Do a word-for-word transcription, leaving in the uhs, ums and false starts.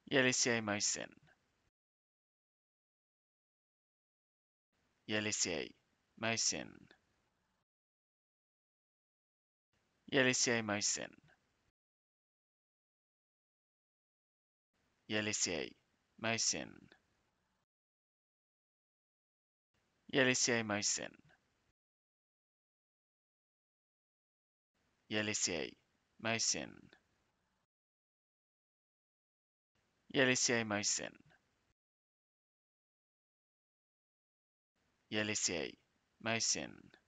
Елисей Мысин. Елисей Мысин. Елисей Мысин. Елисей Мысин. Елисей Мысин. Елисей Мысин. Елисей Мысин. Елисей Мысин.